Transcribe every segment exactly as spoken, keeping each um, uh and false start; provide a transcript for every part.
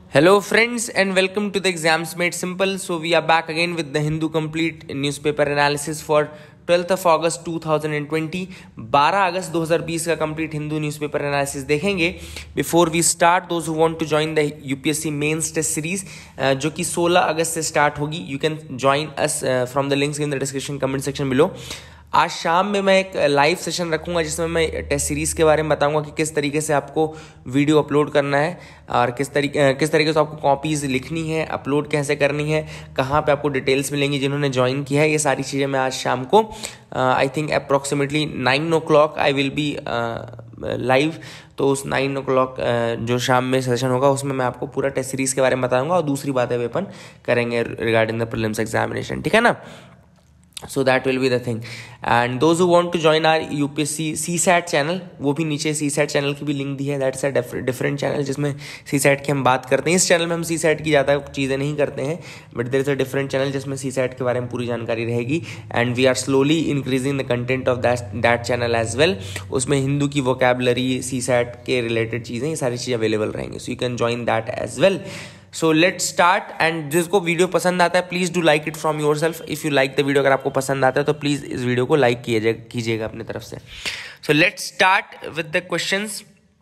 Hello friends and welcome to the Exams Made Simple. So we are back again with the Hindu Complete newspaper analysis for twelfth of August two thousand twenty. बारह अगस्त दो हज़ार बीस का complete Hindu newspaper analysis देखेंगे. Before we start, those who want to join the UPSC mains test series जो कि सोलह अगस्त से स्टार्ट होगी, you can join us from the links in the description comment section below. आज शाम में मैं एक लाइव सेशन रखूंगा जिसमें मैं टेस्ट सीरीज़ के बारे में बताऊंगा कि किस तरीके से आपको वीडियो अपलोड करना है और किस तरीके किस तरीके से आपको कॉपीज़ लिखनी है, अपलोड कैसे करनी है, कहाँ पे आपको डिटेल्स मिलेंगी जिन्होंने ज्वाइन किया है. ये सारी चीज़ें मैं आज शाम को I think approximately nine o'clock I will be live. तो उस नाइन ओ क्लॉक जो शाम में सेशन होगा उसमें मैं आपको पूरा टेस्ट सीरीज़ के बारे में बताऊँगा और दूसरी बातें भी अपन करेंगे रिगार्डिंग द प्रीलिम्स एग्जामिनेशन. ठीक है ना? So that will be the thing. And those who want to join our U P S C C SAT channel, वो भी नीचे C SAT चैनल की भी लिंक दी है. That's a different channel जिसमें C SAT की हम बात करते हैं. इस चैनल में हम C SAT की ज़्यादा चीज़ें नहीं करते हैं, but there is a different channel जिसमें C SAT के बारे में पूरी जानकारी रहेगी. And we are slowly increasing the content of that that channel as well. उसमें हिंदू की वोकेबलरी, C SAT के रिलेटेड चीज़ें, ये सारी चीज़ें अवेलेबल रहेंगी. So you can join that as well. So let's start. And जिसको वीडियो पसंद आता है please do like it from yourself. If you like the video, अगर आपको पसंद आता है तो प्लीज़ इस वीडियो को लाइक कीजिएगा अपनी तरफ से. So let's start with the questions.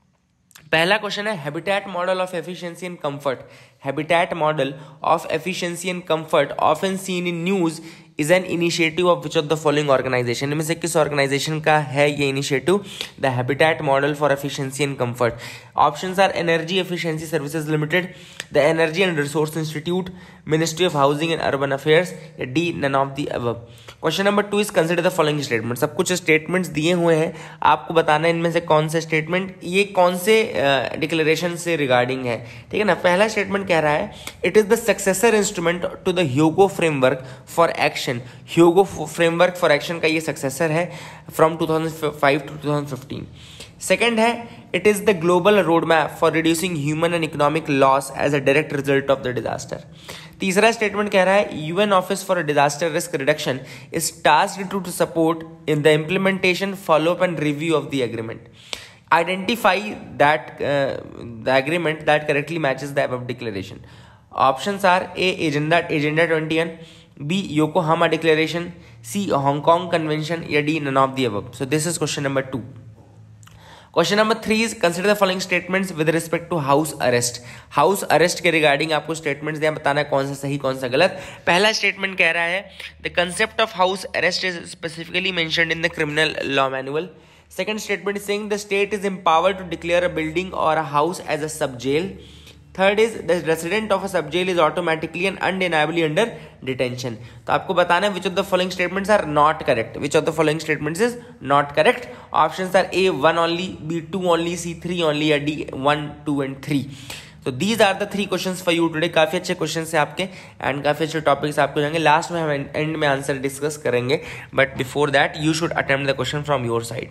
पहला क्वेश्चन है, habitat model of efficiency and comfort. Habitat model of efficiency and comfort often seen in news is an initiative of which of the following organization. इनमें से किस organization का है ये initiative, the habitat model for efficiency and comfort. Options are energy efficiency services limited, the energy and resource institute, ministry of housing and urban affairs, या D none of the above. Question number two is consider the following statement. सब कुछ statements दिए हुए हैं, आपको बताना है इनमें से कौन से स्टेटमेंट ये कौन से डिक्लेरेशन uh, से रिगार्डिंग है. ठीक है ना? पहला स्टेटमेंट कह रहा है, it is the successor instrument to the Hyogo framework for action. Hyogo framework for action का ये सक्सेसर है from two thousand five to two thousand fifteen. Second है, it is the global road map for reducing human and economic loss as a direct result of the disaster. तीसरा statement कह रहा है, UN office for disaster risk reduction is tasked to support in the implementation, follow up and review of the agreement. Identify that uh, the agreement that correctly matches the above declaration. Options are A. Agenda Agenda twenty-one, B. Yokohama Declaration, C. Hong Kong Convention, या D. None of the above. So this is question number two. Question number three is consider the following statements with respect to house arrest. House arrest के regarding आपको statements दिया, बताना है कौन सा सही कौन सा गलत. पहला स्टेटमेंट कह रहा है, the concept of house arrest is specifically mentioned in the criminal law manual. Second statement is saying the state is empowered to declare a building or a house as a sub jail. Third is the resident of a sub jail is automatically and undeniably under detention. तो आपको बताना है which of the following statements are not correct. Which of the following statements is not correct? Options are A one only, B two only, C three only, या D one, two and three. तो these are the three questions for you today. काफी अच्छे questions हैं आपके and काफी अच्छे topics आपको जाएंगे. लास्ट में हम एंड में आंसर डिस्कस करेंगे, but before that you should attempt the question from your side.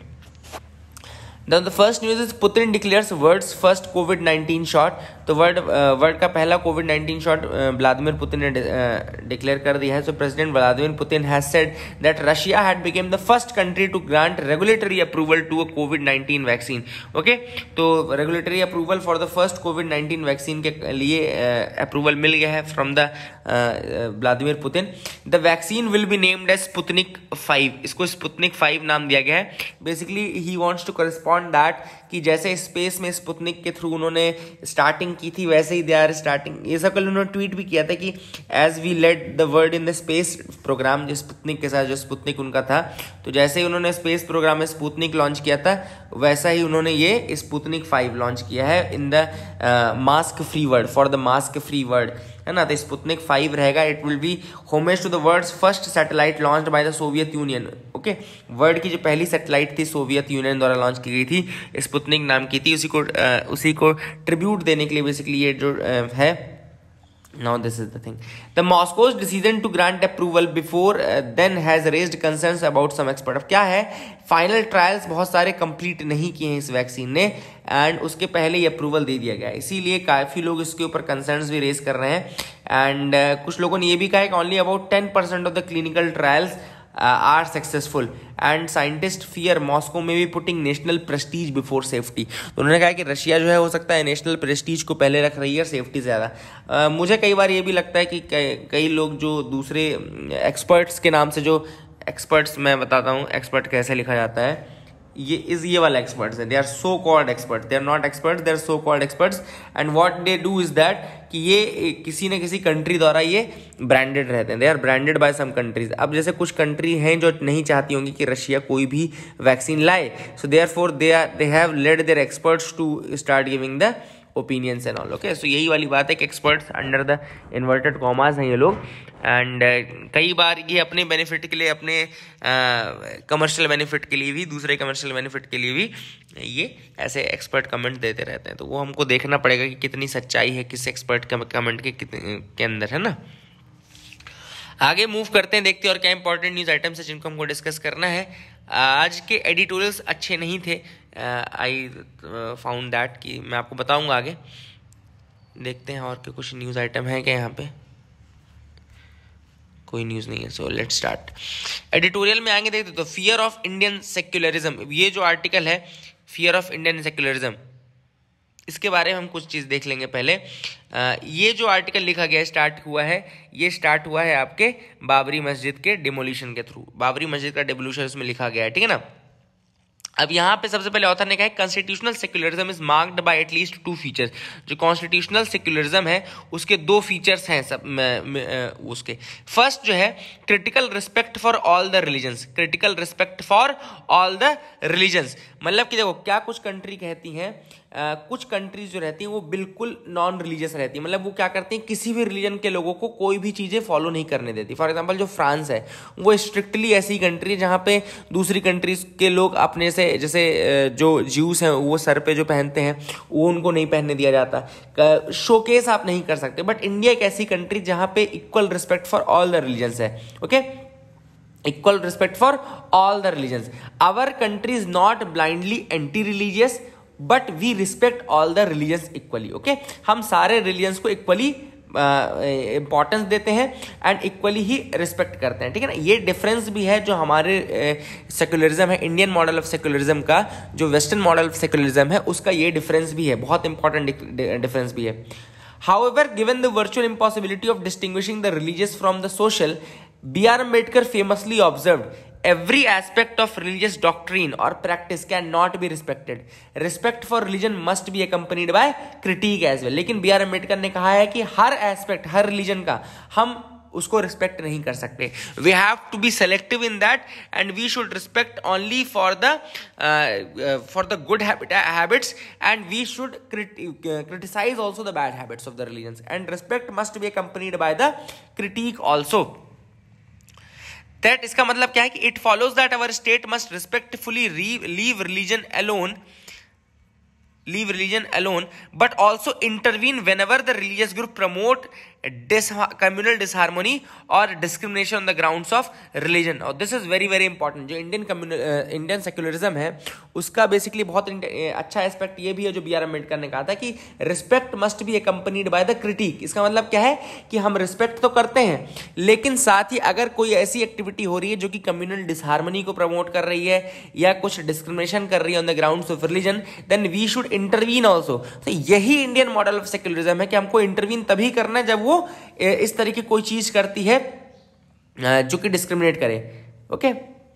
Now the first news is Putin declares world's first covid nineteen shot. तो वर्ल्ड वर्ल्ड का पहला covid nineteen shot Vladimir Putin ने declare कर दिया है. So president Vladimir Putin has said that Russia had became the first country to grant regulatory approval to a covid nineteen vaccine. Okay, तो regulatory approval for the first covid nineteen vaccine के लिए approval uh, मिल गया है from the Vladimir Putin. The vaccine will be named as Sputnik five. इसको Sputnik five नाम दिया गया है. Basically he wants to correspond that कि जैसे स्पेस में स्पुतनिक के थ्रू उन्होंने स्टार्टिंग की थी वैसे ही दे आर स्टार्टिंग. ये सब कल उन्होंने ट्वीट भी किया था कि as we let the world in the space program, जो स्पुतनिक के साथ जो स्पुतनिक उनका था, तो जैसे ही उन्होंने स्पेस प्रोग्राम में स्पुतनिक लॉन्च किया था वैसा ही उन्होंने ये स्पुतनिक फाइव लॉन्च किया है in the mask free world, for the mask free world, है ना. तो स्पुतनिक फाइव रहेगा. It will be homage to the world's first satellite launched by the Soviet Union. Okay, world की जो पहली satellite थी सोवियत यूनियन द्वारा launch की गई थी, स्पुतनिक नाम की थी. उसी को uh, उसी को ट्रिब्यूट देने के लिए बेसिकली ये जो uh, है. Now this is the thing. The Moscow's decision to grant approval before uh, then has raised concerns about some expert. अब क्या है, फाइनल ट्रायल्स बहुत सारे कंप्लीट नहीं किए हैं इस वैक्सीन ने एंड उसके पहले ही अप्रूवल दे दिया गया है. इसीलिए काफ़ी लोग इसके ऊपर कंसर्न्स भी रेज कर रहे हैं. एंड uh, कुछ लोगों ने ये भी कहा है कि only about ten percent of the clinical trials are successful and scientist fear Moscow में भी putting national prestige before safety. तो उन्होंने कहा कि रशिया जो है हो सकता है नेशनल प्रेस्टीज को पहले रख रही है सेफ्टी से ज़्यादा। मुझे कई बार ये भी लगता है कि कई, कई लोग जो दूसरे एक्सपर्ट्स के नाम से, जो एक्सपर्ट्स मैं बताता हूँ एक्सपर्ट कैसे लिखा जाता है, ये इज ये वाला एक्सपर्ट्स है, they are so called experts, they are not experts, they are so called experts and what they do is that कि ये किसी न किसी कंट्री द्वारा ये ब्रांडेड रहते हैं, they are branded by some countries. अब जैसे कुछ कंट्री हैं जो नहीं चाहती होंगी कि रशिया कोई भी वैक्सीन लाए, so therefore they are they have led their experts to start giving the opinions and all. Okay, so यही वाली बात है कि experts under the inverted commas हैं ये लोग, एंड uh, कई बार ये अपने बेनिफिट के लिए, अपने कमर्शियल uh, बेनिफिट के लिए भी, दूसरे कमर्शियल बेनिफिट के लिए भी ये ऐसे एक्सपर्ट कमेंट देते रहते हैं। तो वो हमको देखना पड़ेगा कि कितनी सच्चाई है किस एक्सपर्ट कमेंट के के अंदर, है ना। आगे मूव करते हैं, देखते हैं और क्या इंपॉर्टेंट न्यूज़ आइटम्स है जिनको हमको डिस्कस करना है। आज के एडिटोरियल्स अच्छे नहीं थे, आई फाउंड दैट, कि मैं आपको बताऊंगा आगे। देखते हैं और के कुछ न्यूज़ आइटम है क्या यहाँ पे। कोई न्यूज़ नहीं है, सो लेट्स स्टार्ट। एडिटोरियल में आएंगे, देखते तो फियर ऑफ इंडियन सेक्युलरिज्म, ये जो आर्टिकल है फियर ऑफ इंडियन सेक्युलरिज्म, इसके बारे में हम कुछ चीज़ देख लेंगे पहले। आ, ये जो आर्टिकल लिखा गया है, स्टार्ट हुआ है, ये स्टार्ट हुआ है आपके बाबरी मस्जिद के डिमोलिशन के थ्रू, बाबरी मस्जिद का डिमोलिशन इसमें लिखा गया है, ठीक है ना। अब यहाँ पे सबसे पहले ऑथर ने कहा है constitutional secularism is marked by at least two features. जो कॉन्स्टिट्यूशनल सेक्युलरिज्म है उसके दो फीचर्स हैं सब में, में, उसके। फर्स्ट जो है critical respect for all the religions, critical respect for all the religions, मतलब कि देखो क्या कुछ कंट्री कहती हैं, Uh, कुछ कंट्रीज जो रहती हैं वो बिल्कुल नॉन रिलीजियस रहती है, मतलब वो क्या करती हैं किसी भी रिलीजन के लोगों को कोई भी चीज़ें फॉलो नहीं करने देती। फॉर एग्जांपल जो फ्रांस है वो स्ट्रिक्टली ऐसी कंट्री है जहाँ पे दूसरी कंट्रीज के लोग अपने से, जैसे जो ज्यूस हैं वो सर पे जो पहनते हैं वो उनको नहीं पहनने दिया जाता, शोकेस आप नहीं कर सकते। बट इंडिया एक ऐसी कंट्री जहाँ पे equal respect for all the religions है, okay, equal respect for all the religions. Our country is not blindly anti religious but we respect all the religions equally, okay. हम सारे religions को equally importance uh, देते हैं and equally he respect करते हैं, ठीक है ना। ये डिफरेंस भी है जो हमारे सेक्युलरिज्म uh, है, इंडियन मॉडल ऑफ सेक्युलरिज्म का जो वेस्टर्न मॉडल ऑफ सेक्युलरिज्म है उसका ये डिफरेंस भी है, बहुत इंपॉर्टेंट डिफरेंस भी है। However, given the virtual impossibility of distinguishing the religious from the social, B R Ambedkar famously observed, every aspect of religious doctrine or practice cannot be respected. Respect for religion must be accompanied by critique as well. लेकिन B R Ambedkar ने कहा है कि हर aspect, हर religion का हम उसको respect नहीं कर सकते। We have to be selective in that and we should respect only for the for the good habits and we should criticise also the bad habits of the religions and respect must be accompanied by the critique also. That इसका मतलब क्या है कि it follows that our state must respectfully leave religion alone, leave religion alone, but also intervene whenever the religious group promote dis communal disharmony or discrimination on the grounds of religion. और this is very very important. जो Indian communal Indian secularism है उसका basically बहुत अच्छा aspect ये भी है जो बी आर अम्बेडकर ने कहा था कि respect must be accompanied by the critique. इसका मतलब क्या है कि हम रिस्पेक्ट तो करते हैं लेकिन साथ ही अगर कोई ऐसी एक्टिविटी हो रही है जो कि कम्युनल डिसहार्मनी को प्रमोट कर रही है या कुछ डिस्क्रिमिनेशन कर रही है on the grounds of religion, then we should intervene also. तो यही इंडियन मॉडल ऑफ सेक्युलरिज्म है कि हमको इंटरवीन तभी करना है जब वो इस तरीके कोई चीज करती है जो कि डिस्क्रिमिनेट करे, okay.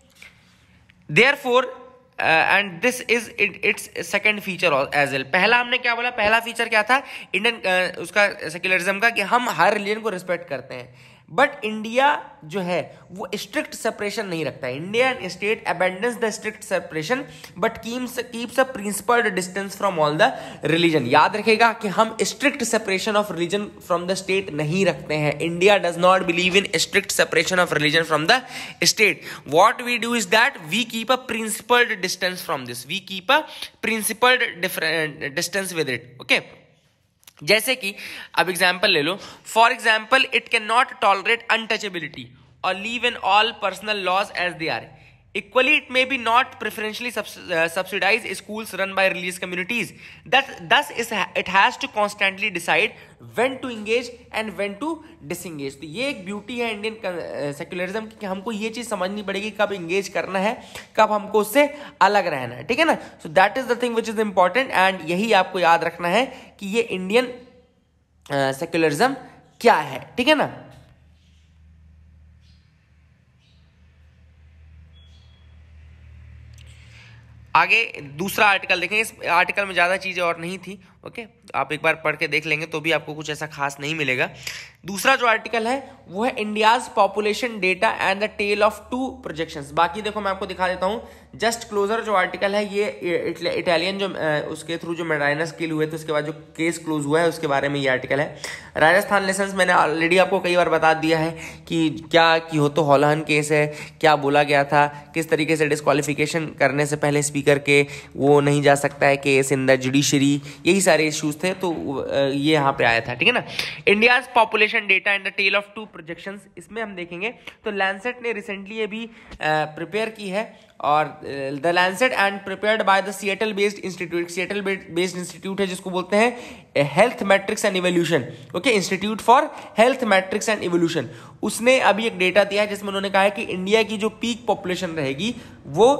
Therefore and this is its second feature as well. पहला हमने क्या बोला, पहला फीचर क्या था इंडियन uh, उसका सेक्युलरिज्म का कि हम हर रिलीजन को रिस्पेक्ट करते हैं। बट इंडिया जो है वो स्ट्रिक्ट सेपरेशन नहीं रखता है। Indian state abandons the strict separation but keeps keeps a principled distance from all the religion. याद रखेगा कि हम strict separation of religion from the state नहीं रखते हैं। India does not believe in strict separation of religion from the state. What we do is that we keep a principled distance from this, we keep a principled distance with it, okay. जैसे कि अब example ले लो, for example it can not tolerate untouchability और leave in all personal laws as they are. Equally, it may be not preferentially subs- uh, subsidize schools run by religious communities. That thus is it has to constantly decide when to engage and when to disengage. तो ये एक beauty है Indian secularism की, कि हमको ये चीज समझनी पड़ेगी कब इंगेज करना है, कब हमको उससे अलग रहना है, ठीक है ना. So that is the thing which is important, and यही आपको याद रखना है कि ये इंडियन सेक्युलरिज्म क्या है, ठीक है ना. आगे दूसरा आर्टिकल देखें. इस आर्टिकल में ज़्यादा चीज़ें और नहीं थी, ओके, आप एक बार पढ़ के देख लेंगे तो भी आपको कुछ ऐसा खास नहीं मिलेगा. दूसरा जो आर्टिकल है वो है India's population data and the tale of two projections. बाकी देखो मैं आपको दिखा देता हूँ. जस्ट क्लोजर जो आर्टिकल है ये इटालियन जो उसके थ्रू जो मेडाइनस किल हुए थे उसके बाद जो केस क्लोज हुआ है उसके बारे में ये आर्टिकल है. राजस्थान लेसन्स मैंने ऑलरेडी आपको कई बार बता दिया है कि क्या कियोतो हॉलोहन केस है, क्या बोला गया था, किस तरीके से डिस्क्वालिफिकेशन करने से पहले स्पीकर के वो नहीं जा सकता है केस इन द जुडिशरी, यही सारे इश्यूज थे. तो ये यहाँ पे आया था, ठीक है ना. India's population data and the tale of two projections, इसमें हम देखेंगे तो लैंसेट ने रिसेंटली ये भी प्रिपेयर की है, और the Lancet and prepared by the Seattle based institute. Seattle based institute है जिसको बोलते हैं health metrics and evolution, okay, institute for health metrics and evolution. उसने अभी एक डेटा दिया है जिसमें उन्होंने कहा है कि इंडिया की जो पीक पॉपुलेशन रहेगी वो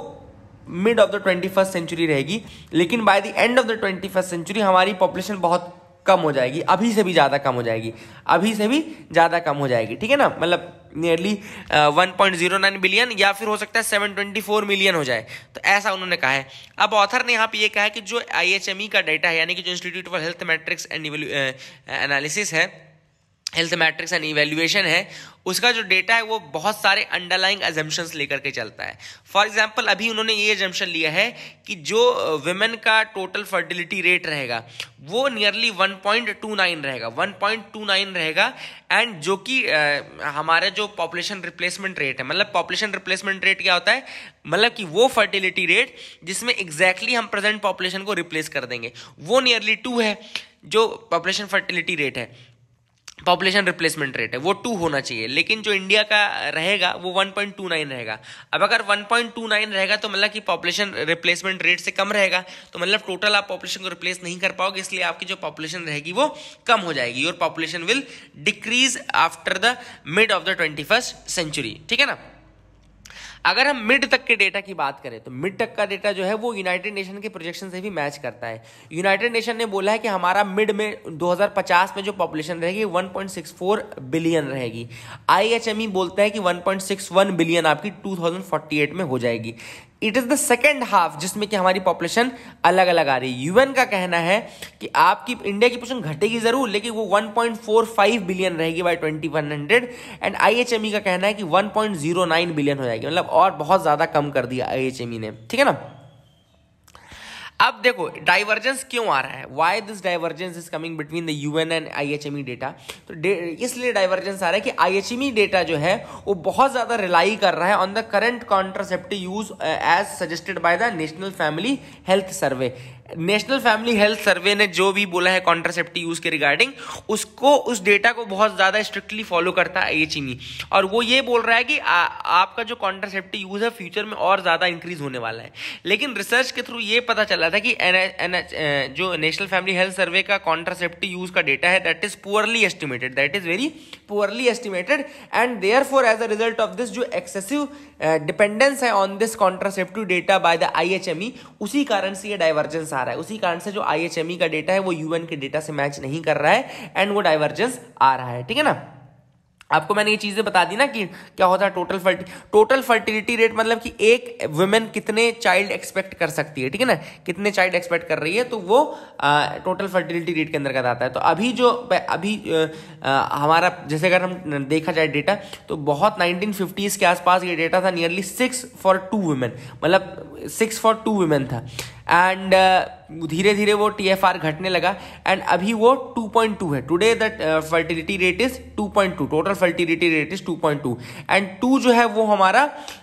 mid of the twenty first century रहेगी, लेकिन by the end of the twenty first century हमारी पॉपुलेशन बहुत कम हो जाएगी, अभी से भी ज़्यादा कम हो जाएगी, अभी से भी ज़्यादा कम हो जाएगी, ठीक है ना. मतलब nearly one point zero nine billion या फिर हो सकता है सेवन ट्वेंटी फोर मिलियन हो जाए, तो ऐसा उन्होंने कहा है. अब ऑथर ने यहाँ पे ये कहा है कि जो आई एच एम ई का डेटा है, यानी कि जो institute for health metrics and analysis है, हेल्थ मैट्रिक्स एंड इवेल्युएशन है, उसका जो डेटा है वो बहुत सारे अंडरलाइंग अजम्पशंस लेकर के चलता है. फॉर एग्जांपल अभी उन्होंने ये अजम्पशन लिया है कि जो विमेन का टोटल फर्टिलिटी रेट रहेगा वो nearly one point two nine रहेगा, वन पॉइंट टू नाइन रहेगा. एंड जो कि हमारे जो पॉपुलेशन रिप्लेसमेंट रेट है, मतलब पॉपुलेशन रिप्लेसमेंट रेट क्या होता है, मतलब कि वो फर्टिलिटी रेट जिसमें एग्जैक्टली हम प्रेजेंट पॉपुलेशन को रिप्लेस कर देंगे, वो नियरली टू है. जो पॉपुलेशन फर्टिलिटी रेट है, पॉपुलेशन रिप्लेसमेंट रेट है, वो टू होना चाहिए, लेकिन जो इंडिया का रहेगा वो वन पॉइंट टू नाइन रहेगा. अब अगर वन पॉइंट टू नाइन रहेगा तो मतलब कि पॉपुलेशन रिप्लेसमेंट रेट से कम रहेगा, तो मतलब टोटल आप पॉपुलेशन को रिप्लेस नहीं कर पाओगे, इसलिए आपकी जो पॉपुलेशन रहेगी वो कम हो जाएगी. और population will decrease after the mid of the twenty first century, ठीक है ना. अगर हम मिड तक के डेटा की बात करें तो मिड तक का डेटा जो है वो यूनाइटेड नेशन के प्रोजेक्शन से भी मैच करता है. यूनाइटेड नेशन ने बोला है कि हमारा मिड में दो हज़ार पचास में जो पॉपुलेशन रहेगी one point six four billion रहेगी. आईएचएमई बोलता है कि one point six one billion आपकी टू थाउजेंड फोर्टी एट में हो जाएगी. It is the second half जिसमें कि हमारी पॉपुलेशन अलग अलग आ रही है. यूएन का कहना है कि आपकी इंडिया की पॉपुलेशन घटेगी जरूर, लेकिन वो one point four five billion रहेगी by twenty one hundred. And IHME का कहना है कि one point zero nine billion हो जाएगी, मतलब और बहुत ज्यादा कम कर दिया आईएचएमई ने, ठीक है ना. अब देखो डाइवर्जेंस क्यों आ रहा है, why this divergence is coming between the UN and IHME data. तो इसलिए डाइवर्जेंस आ रहा है कि आईएचएमई डेटा जो है वो बहुत ज्यादा रिलाई कर रहा है on the current contraceptive use as suggested by the national family health survey. National family health survey ने जो भी बोला है कॉन्ट्रासेप्टिव यूज के रिगार्डिंग, उसको उस डेटा को बहुत ज्यादा स्ट्रिक्टली फॉलो करता है आईएचएमई, और वो ये बोल रहा है कि आ, आपका जो कॉन्ट्रासेप्टिव यूज है फ्यूचर में और ज्यादा इंक्रीज होने वाला है. लेकिन रिसर्च के थ्रू ये पता चला था कि एन, एन, जो नेशनल फैमिली हेल्थ सर्वे का कॉन्ट्रासेप्टिव यूज का डेटा है that is poorly estimated, that is very poorly estimated. And therefore as a result of this जो एक्सेसिव डिपेंडेंस है on this contraceptive data by the IHME, उसी कारण से ये divergence आ रहा है. उसी कारण से जो आईएचएमई का डेटा है वो यूएन के डेटा से मैच नहीं कर रहा है एंड वो डाइवर्जेंस आ रहा है, ठीक है ना. आपको मैंने ये चीजें बता दी ना कि क्या होता है टोटल फर्टि टोटल फर्टिलिटी रेट, मतलब कि एक वुमेन कितने चाइल्ड एक्सपेक्ट कर सकती है, ठीक है ना, कितने चाइल्ड एक्सपेक्ट कर रही है, तो वो टोटल फर्टिलिटी रेट के अंदर आता है. तो अभी जो अभी आ, आ, हमारा जैसे अगर हम देखा जाए डेटा, तो बहुत नाइनटीन फिफ्टीज़ के आसपास ये डेटा था nearly six for two women, मतलब सिक्स फॉर टू वुमेन था. एंड धीरे धीरे वो टीएफआर घटने लगा एंड अभी वो टू पॉइंट टू है. Today that fertility rate is two point two, total fertility rate is two point two. And two जो है वो हमारा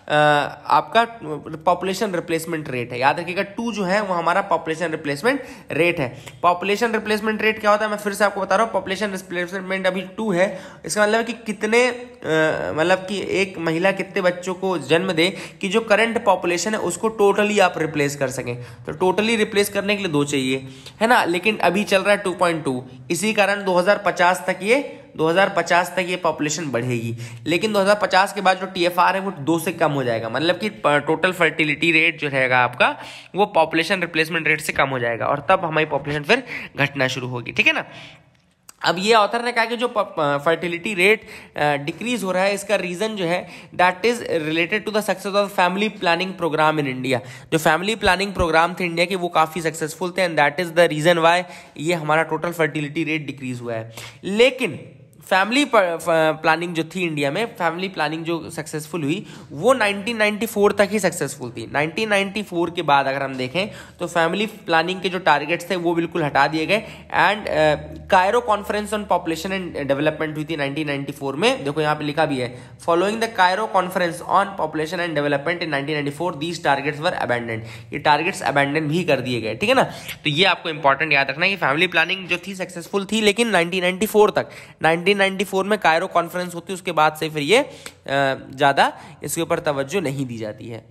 आपका पॉपुलेशन रिप्लेसमेंट रेट है। याद रखिएगा टू जो है वो हमारा पॉपुलेशन रिप्लेसमेंट रेट है। पॉपुलेशन रिप्लेसमेंट रेट क्या होता है, मैं फिर से आपको बता रहा हूँ। पॉपुलेशन रिप्लेसमेंट अभी टू है, इसका मतलब है कि कितने मतलब कि एक महिला कितने बच्चों को जन्म दे कि जो करंट पॉपुलेशन है उसको टोटली आप रिप्लेस कर सकें। तो टोटली रिप्लेस करने के लिए दो चाहिए, है ना, लेकिन अभी चल रहा है टू पॉइंट टू। इसी कारण दो हज़ार पचास तक ये दो हज़ार पचास तक ये पॉपुलेशन बढ़ेगी, लेकिन दो हज़ार पचास के बाद जो टीएफआर है वो दो से कम हो जाएगा। मतलब कि टोटल फर्टिलिटी रेट जो रहेगा आपका वो पॉपुलेशन रिप्लेसमेंट रेट से कम हो जाएगा और तब हमारी पॉपुलेशन फिर घटना शुरू होगी, ठीक है ना। अब ये ऑथर ने कहा कि जो फर्टिलिटी रेट डिक्रीज हो रहा है, इसका रीजन जो है that is related to the success of family planning program in India. जो फैमिली प्लानिंग प्रोग्राम थे इंडिया के वो काफी सक्सेसफुल थे and that is the reason why ये हमारा टोटल फर्टिलिटी रेट डिक्रीज हुआ है। लेकिन फैमिली प्लानिंग जो थी इंडिया में, फैमिली प्लानिंग जो सक्सेसफुल हुई वो नाइनटीन नाइंटी फोर तक ही सक्सेसफुल थी। नाइनटीन नाइंटी फोर के बाद अगर हम देखें तो फैमिली प्लानिंग के जो टारगेट्स थे वो बिल्कुल हटा दिए गए and Cairo conference on population and development हुई थी नाइनटीन नाइंटी फोर में। देखो यहाँ पे लिखा भी है, following the Cairo conference on population and development in nineteen ninety four these targets were abandon. ये टारगेट्स अबैंडन भी कर दिए गए, ठीक है ना। तो ये आपको इंपॉर्टेंट याद रखना है कि फैमिली प्लानिंग जो थी सक्सेसफुल थी, लेकिन नाइनटीन नाइंटी फोर तक, नाइनटीन नाइंटी फोर में कायरो कॉन्फ्रेंस होती है, उसके बाद से फिर ये ज्यादा इसके ऊपर तवज्जो नहीं दी जाती है।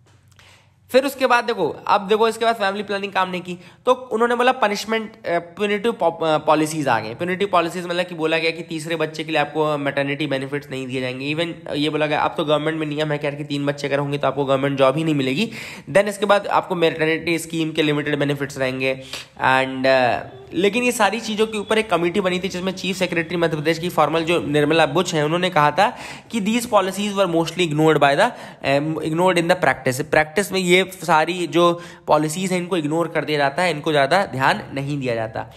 फिर उसके बाद देखो, अब देखो इसके बाद फैमिली प्लानिंग काम नहीं की तो उन्होंने बोला पनिशमेंट प्यूनिटिव पॉलिसीज आ गए। प्यूनिटिव पॉलिसीज मतलब कि बोला गया कि तीसरे बच्चे के लिए आपको मैटरनिटी बेनिफिट्स नहीं दिए जाएंगे। इवन ये बोला गया अब तो गवर्नमेंट में नियम है कि यार कि तीन बच्चे अगर होंगे तो आपको गवर्नमेंट जॉब ही नहीं मिलेगी। देन इसके बाद आपको मैटरनिटी स्कीम के लिमिटेड बेनिफिट्स रहेंगे एंड लेकिन ये सारी चीज़ों के ऊपर एक कमेटी बनी थी जिसमें चीफ सेक्रेटरी मध्य प्रदेश की फॉर्मल जो निर्मला बुच हैं उन्होंने कहा था कि these policies were mostly ignored by the ignored in the practice. Practice में ये सारी जो पॉलिसीज हैं इनको इग्नोर कर दिया जाता है, इनको ज़्यादा ध्यान नहीं दिया जाता।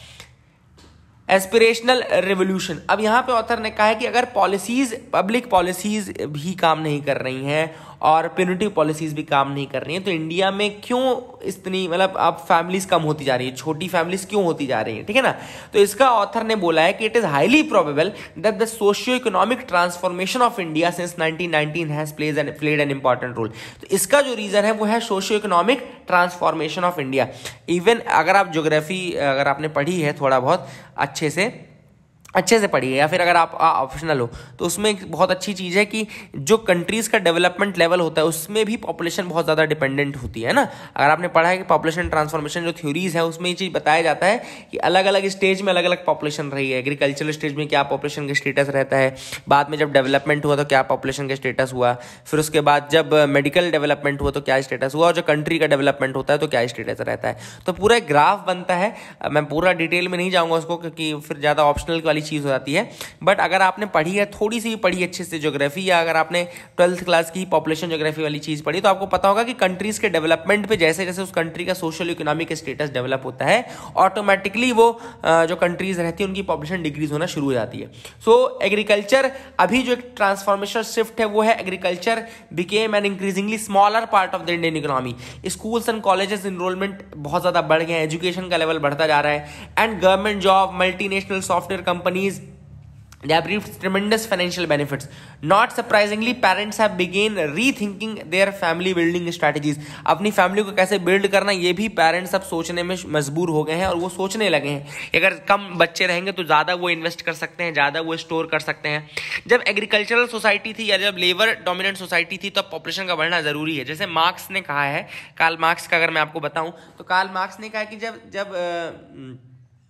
एस्पिरेशनल रेवोल्यूशन, अब यहाँ पे ऑथर ने कहा है कि अगर पॉलिसीज, पब्लिक पॉलिसीज भी काम नहीं कर रही हैं और प्यूनिटिव पॉलिसीज भी काम नहीं कर रही हैं तो इंडिया में क्यों इतनी मतलब अब फैमिलीज कम होती जा रही है, छोटी फैमिलीज क्यों होती जा रही हैं, ठीक है ना। तो इसका ऑथर ने बोला है कि it is highly probable that the socio economic transformation of India since nineteen nineteen has played an played an important role. तो इसका जो रीजन है वो है socio economic transformation of India. Even अगर आप ज्योग्राफी अगर आपने पढ़ी है थोड़ा बहुत अच्छे से अच्छे से पढ़िए या फिर अगर आप ऑप्शनल हो तो उसमें एक बहुत अच्छी चीज़ है कि जो कंट्रीज़ का डेवलपमेंट लेवल होता है उसमें भी पॉपुलेशन बहुत ज़्यादा डिपेंडेंट होती है ना। अगर आपने पढ़ा है कि पॉपुलेशन ट्रांसफॉर्मेशन जो थ्योरीज है उसमें ये चीज़ बताया जाता है कि अलग अलग स्टेज में अलग अलग पॉपुलेशन रही है। एग्रीकल्चरल स्टेज में क्या पॉपुलेशन का स्टेटस रहता है, बाद में जब डेवलपमेंट हुआ तो क्या पॉपुलेशन का स्टेटस हुआ, फिर उसके बाद जब मेडिकल डेवलपमेंट हुआ तो क्या स्टेटस हुआ, और जो कंट्री का डेवलपमेंट होता है तो क्या स्टेटस रहता है। तो पूरा एक ग्राफ बनता है। मैं पूरा डिटेल में नहीं जाऊँगा उसको क्योंकि फिर ज़्यादा ऑप्शनल वाली चीज़ हो जाती है। बट अगर आपने पढ़ी है, थोड़ी सी पढ़ी अच्छे से ज्योग्राफी, या अगर आपने ट्वेल्थ क्लास की पॉपुलेशन ज्योग्राफी वाली चीज पढ़ी तो आपको पता होगा कि कंट्रीज के डेवलपमेंट पे जैसे जैसे उस कंट्री का सोशल इकोनॉमिक स्टेटस डेवलप होता है ऑटोमेटिकली वो जो कंट्रीज रहती है उनकी पॉपुलेशन डिक्रीज होना शुरू हो जाती है। सो एग्रीकल्चर अभी जो एक ट्रांसफॉर्मेशन शिफ्ट है वो है agriculture became an increasingly smaller part of the Indian economy. Schools and colleges enrolment बहुत ज्यादा बढ़ गए हैं, एजुकेशन का लेवल बढ़ता जा रहा है and government job, multinational software companies, they have reaped tremendous financial benefits. Not surprisingly, parents have begun rethinking their family building strategies. अपनी फैमिली को कैसे बिल्ड करना ये भी पेरेंट्स अब सोचने में मजबूर हो गए हैं और वो सोचने लगे हैं अगर कम बच्चे रहेंगे तो ज़्यादा वो इन्वेस्ट कर सकते हैं, ज़्यादा वो स्टोर कर सकते हैं। जब एग्रीकल्चरल सोसाइटी थी या जब लेबर डोमिनेंट सोसाइटी थी तब पॉपुलेशन का बढ़ना जरूरी है। जैसे मार्क्स ने कहा है, कार्ल मार्क्स का अगर मैं आपको बताऊं तो कार्ल मार्क्स ने कहा कि जब जब आ,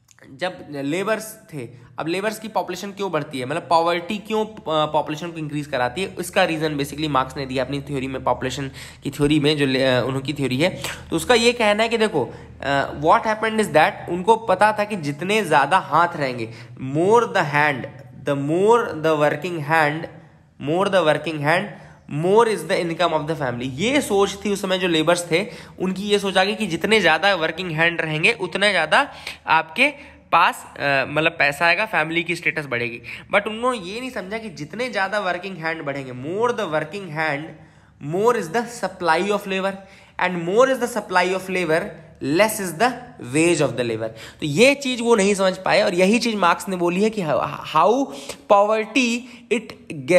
जब लेबर्स थे, अब लेबर्स की पॉपुलेशन क्यों बढ़ती है, मतलब पॉवर्टी क्यों पॉपुलेशन को इंक्रीज कराती है, इसका रीजन बेसिकली मार्क्स ने दिया अपनी थ्योरी में, पॉपुलेशन की थ्योरी में जो उनकी थ्योरी है। तो उसका ये कहना है कि देखो व्हाट हैपेंड इज दैट उनको पता था कि जितने ज्यादा हाथ रहेंगे, more the hand the more the working hand more the working hand more is the income of the family. ये सोच थी उस समय जो लेबर्स थे उनकी, ये सोच आ गई कि जितने ज्यादा वर्किंग हैंड रहेंगे उतने ज्यादा आपके पास मतलब पैसा आएगा, फैमिली की स्टेटस बढ़ेगी। बट उन्होंने ये नहीं समझा कि जितने ज्यादा वर्किंग हैंड बढ़ेंगे, more the working hand more is the supply of labour and more is the supply of labour less is the wage of the labour. तो ये चीज वो नहीं समझ पाए और यही चीज मार्क्स ने बोली है कि how poverty it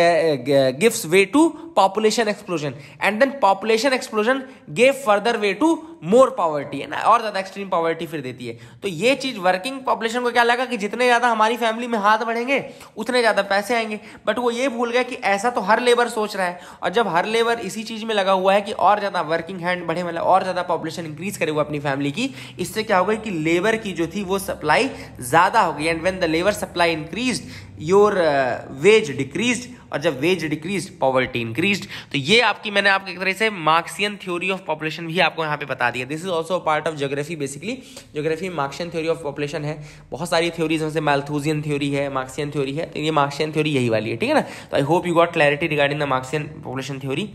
gives way to population explosion and then population explosion gave further way to more poverty, है ना, और ज्यादा एक्सट्रीम पॉवर्टी फिर देती है। तो ये चीज वर्किंग पॉपुलेशन को क्या लगा कि जितने ज्यादा हमारी फैमिली में हाथ बढ़ेंगे उतने ज्यादा पैसे आएंगे, बट वो ये भूल गया कि ऐसा तो हर लेबर सोच रहा है, और जब हर लेबर इसी चीज में लगा हुआ है कि और ज्यादा वर्किंग हैंड बढ़े, मतलब और ज्यादा पॉपुलेशन इंक्रीज करे वो अपनी फैमिली की, इससे क्या हो गई कि लेबर की जो थी वो सप्लाई ज्यादा हो गई, and when the labour supply increased your wage decreased, और जब वेज डिक्रीज्ड पॉवर्टी इंक्रीज्ड। तो ये आपकी मैंने आपको एक तरह से मार्क्सियन थ्योरी ऑफ पॉपुलेशन भी आपको यहाँ पे बता दिया। This is also part of geography, basically geography में मार्क्सियन थ्योरी ऑफ पॉपुलेशन है, बहुत सारी थ्योरीज में से मैल्थूजियन थ्योरी है, मार्क्सियन थ्योरी है, तो ये मार्क्सियन थ्योरी यही वाली है, ठीक है ना। तो I hope you got clarity regarding the Marxian population theory,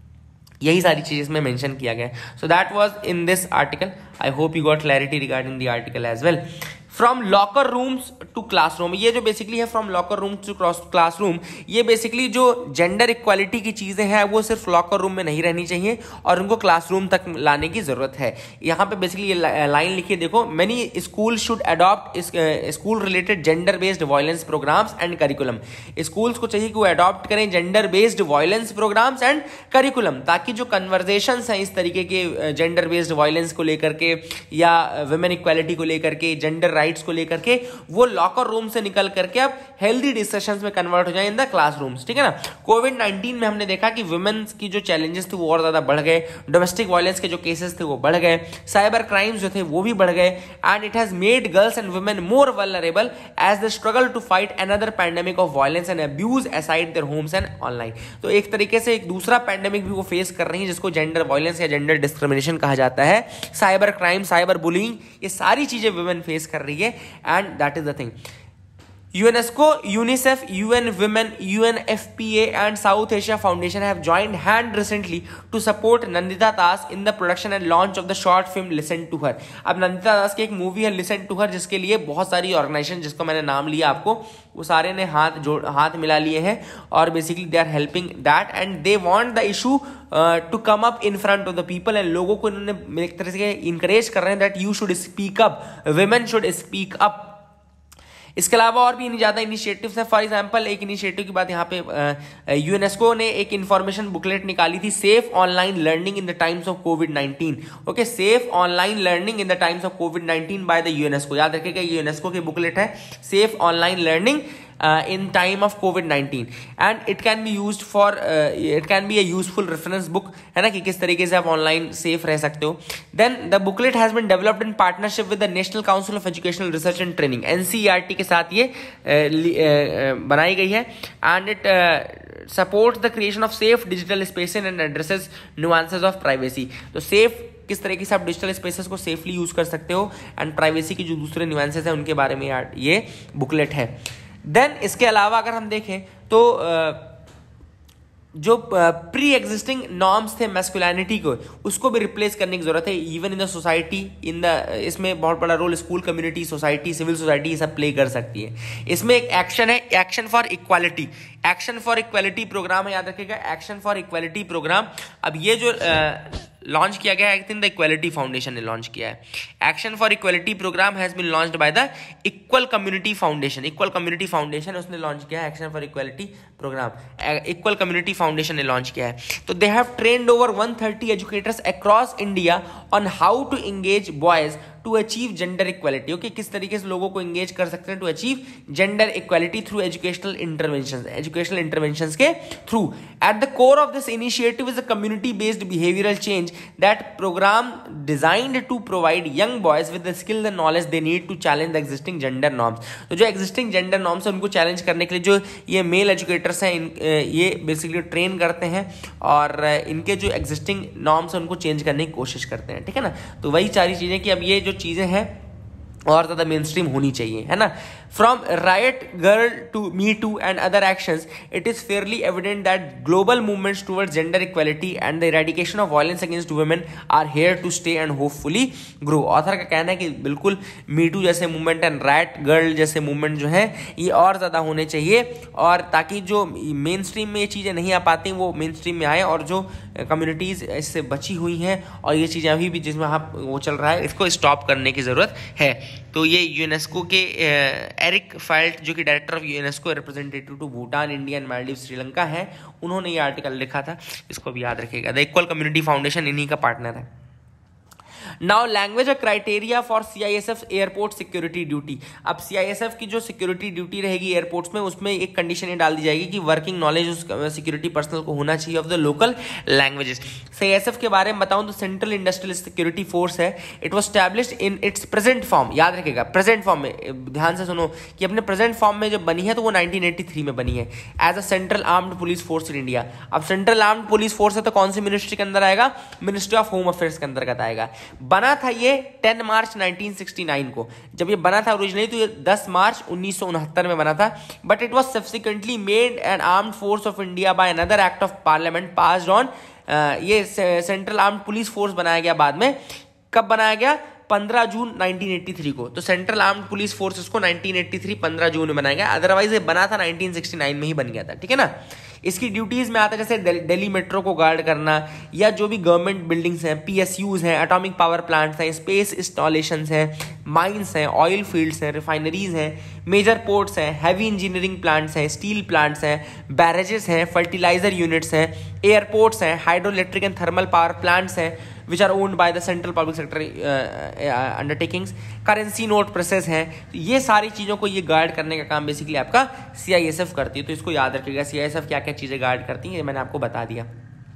यही सारी चीजें इसमें मेंशन किया गया है। So that was in this article, I hope you got clarity regarding the article as well. From locker rooms to classroom, ये जो basically है from locker room to classroom, ये बेसिकली जो जेंडर इक्वालिटी की चीजें हैं वो सिर्फ लॉकर रूम में नहीं रहनी चाहिए और उनको क्लासरूम तक लाने की जरूरत है। यहाँ पे बेसिकली ये लाइन लिखी है, देखो, many school should adopt school related gender based violence programs and curriculum. Schools को चाहिए कि वो अडॉप्ट करें gender based violence programs and curriculum, ताकि जो कन्वर्जेशंस हैं इस तरीके के जेंडर बेस्ड वायलेंस को लेकर के या वुमेन इक्वालिटी को लेकर के, जेंडर राइट्स को लेकर के, वो लॉकर रूम से निकल करके अब हेल्दी डिस्कशंस में कन्वर्ट हो जाए इन द क्लासरूम्स, ठीक है ना। कोविड नाइनटीन में हमने देखा कि वुमेन्स की जो चैलेंजेस थे वो और ज्यादा बढ़ गए, डोमेस्टिक वायलेंस के जो केसेस थे वो बढ़ गए, साइबर क्राइम्स जो थे वो भी बढ़ गए, and it has made girls and women more vulnerable as they struggle to fight another pandemic of violence and abuse aside their homes and online. तो एक तरीके से एक दूसरा पैंडेमिक भी वो फेस कर रही है जिसको जेंडर वायलेंस या जेंडर डिस्क्रिमिनेशन कहा जाता है, साइबर क्राइम, साइबर बुलिंग, ये सारी चीजें वुमेन फेस कर रही है, and that is the thing. UNESCO, UNICEF, U N Women, U N F P A and South Asia Foundation have joined hand recently to support Nandita Das in the production and launch of the short film Listen to Her. अब नंदिता दास की एक movie है Listen to Her, जिसके लिए बहुत सारी organisation, जिसको मैंने नाम लिया आपको, वो सारे ने हाथ जोड़ हाथ मिला लिए हैं और basically they are helping that and they want the issue to come up in front of the people, and लोगों को इन्होंने एक तरह से इंकरेज कर रहे हैं that you should speak up, women should speak up. इसके अलावा और भी ज्यादा इनिशिएटिव्स हैं। फॉर एग्जांपल एक इनिशिएटिव की बात यहाँ पे, यूनेस्को ने एक इंफॉर्मेशन बुकलेट निकाली थी, safe online learning in the times of COVID nineteen. Okay, safe online learning in the times of COVID nineteen by the UNESCO. याद रखिएगा ये यूनेस्को की बुकलेट है, safe online learning in time of COVID nineteen, and it can be used for, it can be a useful reference book, है ना, कि किस तरीके से आप ऑनलाइन सेफ रह सकते हो। Then the booklet has been developed in partnership with the National Council of Educational Research and Training, NCERT के साथ ये uh, uh, बनाई गई है, and it supports the creation of safe digital spaces and addresses nuances of privacy. तो सेफ किस तरीके से आप डिजिटल स्पेसेस को सेफली यूज कर सकते हो, एंड प्राइवेसी की जो दूसरे नुआंसेस हैं उनके बारे में ये बुकलेट है। देन इसके अलावा अगर हम देखें तो जो प्री एग्जिस्टिंग नॉर्म्स थे मैस्कुलिनिटी को, उसको भी रिप्लेस करने की जरूरत है even in the society, in the इसमें बहुत बड़ा role school community, society, civil society ये सब प्ले कर सकती है। इसमें एक एक्शन है, action for equality, action for equality program है, याद रखिएगा, एक्शन फॉर इक्वालिटी प्रोग्राम। अब ये जो लॉन्च किया गया है, I think the equality foundation ने लॉन्च किया है। Action for equality program has been launched by the equal community foundation, equal community foundation उसने लॉन्च किया है action for equality program, equal community foundation ने लॉन्च किया है। तो they have trained over one thirty educators across India on how to engage boys to achieve gender equality. Okay, किस तरीके से लोगों को एंगेज कर सकते हैं to achieve gender equality through educational interventions, educational interventions के through. At the core of this initiative is a community based behavioural change that program designed to provide young boys with the skill and knowledge they need to challenge the existing gender norms. तो जो existing gender norms है उनको challenge करने के लिए जो ये mail educators हैं, ये बेसिकली ट्रेन करते हैं और इनके जो एग्जिस्टिंग नॉर्म्स है उनको चेंज करने की कोशिश करते हैं, ठीक है ना। तो वही सारी चीजें कि अब ये जो चीजें हैं और ज़्यादा मेन स्ट्रीम होनी चाहिए, है ना। From right girl to me too and other actions it is fairly evident that global movements towards gender equality and the eradication of violence against women are here to stay and hopefully grow. Author का कहना है कि बिल्कुल me too जैसे movement and right girl जैसे movement जो है ये और ज़्यादा होने चाहिए, और ताकि जो मेन स्ट्रीम में ये चीज़ें नहीं आ पाती वो मेन स्ट्रीम में आए, और जो कम्युनिटीज़ इससे बची हुई हैं और ये चीज़ें अभी भी जिसमें हाँ वो चल रहा है इसको स्टॉप करने की ज़रूरत है। तो ये यूनेस्को के एरिक फाइल्ट जो कि director of UNESCO representative to Bhutan, India and Maldives, Sri Lanka है, उन्होंने ये आर्टिकल लिखा था, इसको भी याद रखिएगा। द इक्वल कम्युनिटी फाउंडेशन इन्हीं का पार्टनर है। Now language a criteria for CISF airport security duty. अब सीआईएसएफ की जो सिक्योरिटी ड्यूटी रहेगी एयरपोर्ट्स में, उसमें एक कंडीशन ये डाल दी जाएगी कि वर्किंग नॉलेज उस सिक्योरिटी पर्सनल को होना चाहिए of the local languages. CISF के बारे में बताऊं तो सेंट्रल इंडस्ट्रियल सिक्योरिटी फोर्स है। It was established in its present form, याद रखिएगा प्रेजेंट फॉर्म में, ध्यान से सुनो कि अपने प्रेजेंट फॉर्म में जब बनी है तो वो नाइनटीन एटी थ्री में बनी है as a central armed police force in India. अब सेंट्रल आर्म्ड पुलिस फोर्स है तो कौन सी मिनिस्ट्री के अंदर आएगा? मिनिस्ट्री ऑफ होम अफेयर्स के अंतर्गत आएगा। बना था ये ten March nineteen sixty nine को। जब ये बना था ओरिजिनली तो ये टेन मार्च उन्नीस सौ उनहत्तर में बना था, but it was subsequently made an armed force of India by another act of parliament passed on. ये सेंट्रल आर्म्ड पुलिस फोर्स बनाया गया बाद में। कब बनाया गया? पंद्रह जून नाइनटीन एटी थ्री को। तो सेंट्रल आर्म्ड पुलिस फोर्सेस को नाइनटीन एटी थ्री पंद्रह जून में बनाया गया, अदरवाइज ये बना था नाइनटीन सिक्सटी नाइन में ही बन गया था, ठीक है ना। इसकी ड्यूटीज में आता है जैसे दिल्ली मेट्रो को गार्ड करना, या जो भी गवर्नमेंट बिल्डिंग्स हैं, पीएसयूज हैं, एटॉमिक पावर प्लांट्स हैं, स्पेस इंस्टॉलेशंस हैं, माइंस हैं, ऑयल फील्ड्स हैं, रिफाइनरीज हैं, मेजर पोर्ट्स हैं, हैवी इंजीनियरिंग प्लांट्स हैं, स्टील प्लांट्स हैं, बैरेजेस हैं, फर्टिलाइजर यूनिट्स हैं, एयरपोर्ट्स हैं, hydro electric and thermal power plants हैं which are owned by the central public sector undertakings, currency note presses हैं। ये सारी चीज़ों को ये गार्ड करने का काम बेसिकली आपका सीआईएसएफ करती है। तो इसको याद रखिएगा सीआईएसएफ क्या क्या चीज़ें गार्ड करती हैं, ये मैंने आपको बता दिया।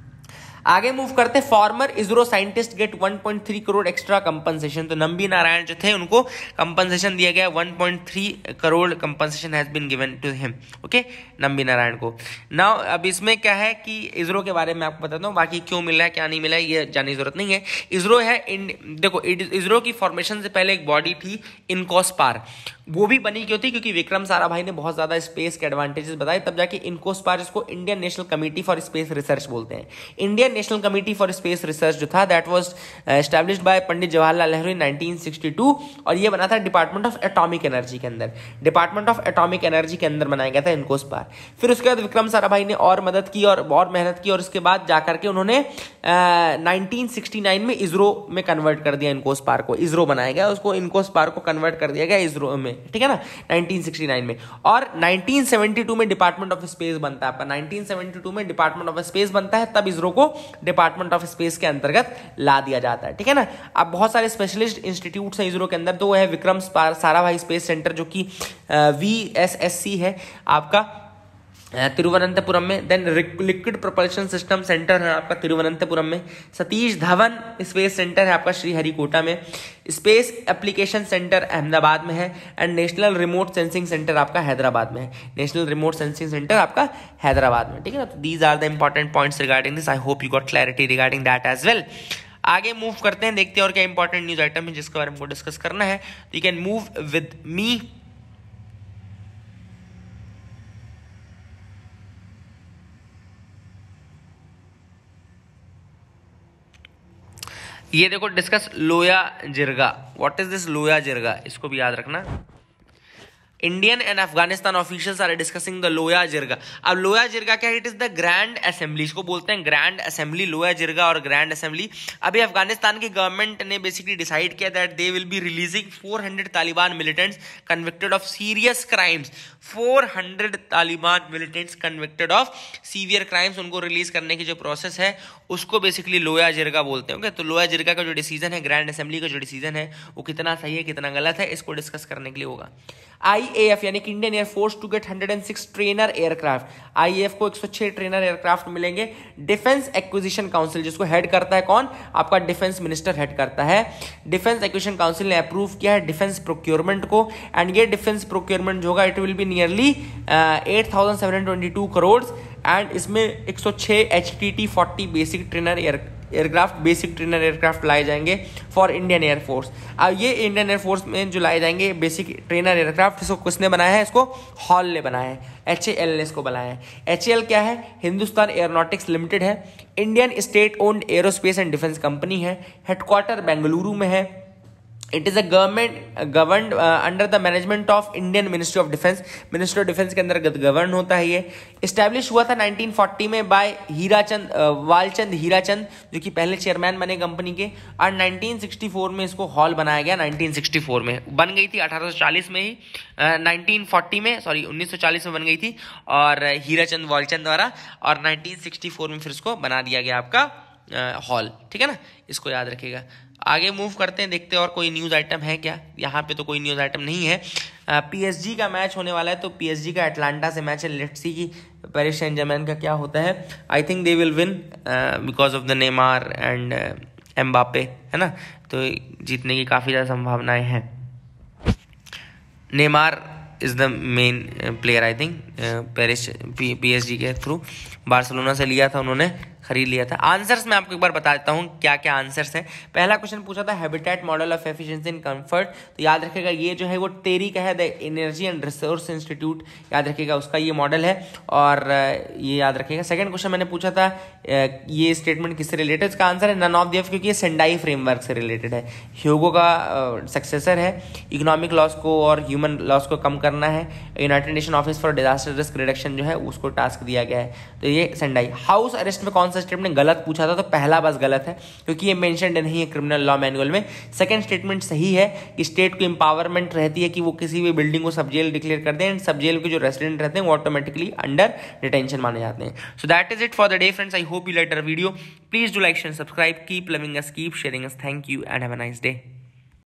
आगे मूव करते हैं। Former ISRO scientist get one point three crore extra compensation. तो नंबी नारायण जो थे उनको कंपनसेशन दिया गया, one point three crore compensation has been given to him, okay, Nambi Narayan को। नाउ अब इसमें क्या है कि इसरो के बारे में आपको बताता हूँ, बाकी क्यों मिला है क्या नहीं मिला है ये जानने की जरूरत नहीं है। इसरो है, देखो इसरो की फॉर्मेशन से पहले एक बॉडी थी इनकोस्पार, वो भी बनी क्यों थी? क्योंकि विक्रम साराभाई ने बहुत ज्यादा स्पेस के एडवांटेजेस बताए, तब जाके इनकोस्पार, जिसको Indian national committee for space research बोलते हैं। Indian national committee for space research जो था that was established by Pandit Jawaharlal Nehru in nineteen sixty two, और ये बना था डिपार्टमेंट ऑफ एटॉमिक एनर्जी के अंदर। डिपार्टमेंट ऑफ एटॉमिक एनर्जी के अंदर बनाया गया था इनकोस्पार। फिर उसके बाद विक्रम साराभाई ने और मदद की और और मेहनत की, और उसके बाद जाकर के उन्होंने नाइनटीन सिक्सटी नाइन में इसरो में कन्वर्ट कर दिया इनकोस्पार को। इसरो बनाया गया, उसको इनकोस्पार को कन्वर्ट कर दिया गया इसरो में, ठीक है ना, नाइनटीन सिक्सटी नाइन में। और नाइनटीन सेवेंटी टू में डिपार्टमेंट ऑफ स्पेस बनता है आपका, नाइनटीन सेवेंटी टू में डिपार्टमेंट ऑफ स्पेस बनता है, तब इसरो को डिपार्टमेंट ऑफ स्पेस के अंतर्गत ला दिया जाता है, ठीक है ना। अब बहुत सारे स्पेशलिस्ट इंस्टीट्यूट्स हैं इसरो के अंदर, तो वो है विक्रम साराभाई स्पेस सेंटर जो कि वी एस एस सी है आपका तिरुवनंतपुरम में। Then liquid propulsion system centre है आपका तिरुवनंतपुरम में। सतीश धवन स्पेस सेंटर है आपका श्रीहरिकोटा में। स्पेस एप्लीकेशन सेंटर अहमदाबाद में है। And national remote sensing centre आपका हैदराबाद में है। नेशनल रिमोट सेंसिंग सेंटर आपका हैदराबाद में, ठीक है ना। तो these are the important points regarding this. I hope you got clarity regarding that as well. आगे मूव करते हैं, देखते हैं और क्या इंपॉर्टेंट न्यूज आइटम है जिसके बारे में हमको डिस्कस करना है। You can move with me. ये देखो discuss Loya Jirga. What is this Loya Jirga? इसको भी याद रखना। Indian and Afghanistan officials are discussing the Loya Jirga. अब लोया जिरगा क्या है? It is the grand assembly, इसको बोलते हैं ग्रैंड असेंबली, लोया जिरगा और ग्रैंड असेंबली। अभी अफगानिस्तान की गवर्नमेंट ने बेसिकली डिसाइड किया that they will be releasing four hundred Taliban militants convicted of serious crimes. Four hundred Taliban militants convicted of severe crimes, उनको release करने की जो प्रोसेस है उसको बेसिकली लोया जिरगा बोलते हैं। तो लोया जिरगा का जो डिसीजन है, ग्रैंड असेंबली का जो डिसीजन है, वो कितना सही है कितना गलत है, इसको डिस्कस करने के लिए होगा। आईएएफ यानी कि Indian air force to get one hundred six trainer aircraft. IAF को एक सौ छह ट्रेनर एयरक्राफ्ट मिलेंगे। डिफेंस एक्विजिशन काउंसिल, जिसको हेड करता है कौन? आपका डिफेंस मिनिस्टर हेड करता है। डिफेंस एक्विजिशन काउंसिल ने अप्रूव किया है डिफेंस प्रोक्योरमेंट को। एंड ये डिफेंस प्रोक्योरमेंट जो होगा it will be nearly eight thousand seven hundred twenty two crore. And इसमें एक सौ छह H T T forty basic trainer air aircraft, basic trainer aircraft लाए जाएंगे फॉर इंडियन एयरफोर्स। अब ये इंडियन एयरफोर्स में जो लाए जाएंगे बेसिक ट्रेनर एयरक्राफ्ट, इसको किसने बनाया है? इसको हॉल ने बनाया है, एच ए एल ने इसको बनाया है। एच ए एल क्या है? हिंदुस्तान एयरोनॉटिक्स लिमिटेड है, Indian state owned aerospace and defence company है, हेडक्वार्टर बेंगलुरु में है। It is a government governed under the management of Indian ministry of defence, ministry of defence के अंतर्गत गवर्न होता है। ये इस्टेब्लिश हुआ था नाइनटीन फोर्टी में बाय हीराचंद वालचंद हीराचंद, जो कि पहले चेयरमैन बने कंपनी के, और नाइनटीन सिक्सटी फोर में इसको हॉल बनाया गया। नाइनटीन सिक्सटी फोर में बन गई थी, अठारह सौ चालीस में ही, नाइनटीन फोर्टी में सॉरी उन्नीस सौ चालीस में बन गई थी और हीराचंद वालचंद द्वारा, और नाइनटीन सिक्सटी फोर में फिर इसको बना दिया गया आपका हॉल। ठीक है ना, इसको याद रखिएगा। आगे मूव करते हैं, देखते हैं और कोई न्यूज़ आइटम है क्या। यहाँ पे तो कोई न्यूज़ आइटम नहीं है। पीएसजी का मैच होने वाला है, तो पीएसजी का अटलांटा से मैच है। लेट्स सी कि पेरिस सेंट जर्मैन का क्या होता है। I think they will win because of the Neymar and Mbappe, है ना, तो जीतने की काफ़ी ज़्यादा संभावनाएं हैं। Neymar is the main player I think, Paris PSG के थ्रू बार्सिलोना से लिया था उन्होंने, खरीद लिया था। आंसर्स मैं आपको एक बार बता देता हूँ क्या क्या आंसर्स हैं। पहला क्वेश्चन पूछा था habitat model of efficiency and comfort, तो याद रखिएगा ये जो है वो टेरी का है, the energy and resource institute, याद रखिएगा उसका ये मॉडल है, और ये याद रखिएगा। सेकंड क्वेश्चन मैंने पूछा था ये स्टेटमेंट किससे रिलेटेड, इसका आंसर है नन ऑफ द, क्योंकि ये सेंडाई फ्रेमवर्क से रिलेटेड है, ह्यूगो का सक्सेसर है। इकोनॉमिक लॉस को और ह्यूमन लॉस को कम करना है, United Nation office for disaster risk reduction जो है उसको टास्क दिया गया है, तो ये सेंडाई। हाउस अरेस्ट में कौन सा स्टेटमेंट गलत पूछा था, तो पहला बस गलत है क्योंकि ये मेंशन्ड नहीं है क्रिमिनल लॉ मैनुअल में। सेकंड स्टेटमेंट सही है कि स्टेट को एम्पावरमेंट रहती है कि वो किसी भी बिल्डिंग को सब जेल डिक्लेयर कर दें, एंड सब जेल के जो रेसिडेंट रहते हैं वो ऑटोमेटिकली अंडर डिटेंशन माने जाते हैं। So that is it for the day friends, I hope you like our video, please do like and subscribe, keep loving us, keep sharing us, thank you and have a nice day.